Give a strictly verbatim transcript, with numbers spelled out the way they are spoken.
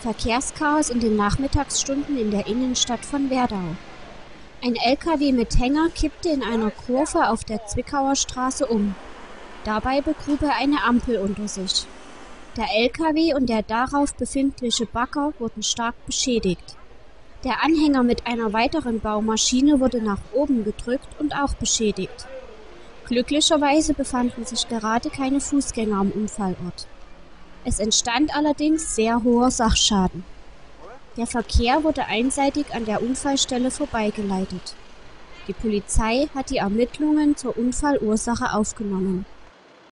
Verkehrschaos in den Nachmittagsstunden in der Innenstadt von Werdau. Ein L K W mit Hänger kippte in einer Kurve auf der Zwickauer Straße um. Dabei begrub er eine Ampel unter sich. Der L K W und der darauf befindliche Bagger wurden stark beschädigt. Der Anhänger mit einer weiteren Baumaschine wurde nach oben gedrückt und auch beschädigt. Glücklicherweise befanden sich gerade keine Fußgänger am Unfallort. Es entstand allerdings sehr hoher Sachschaden. Der Verkehr wurde einseitig an der Unfallstelle vorbeigeleitet. Die Polizei hat die Ermittlungen zur Unfallursache aufgenommen.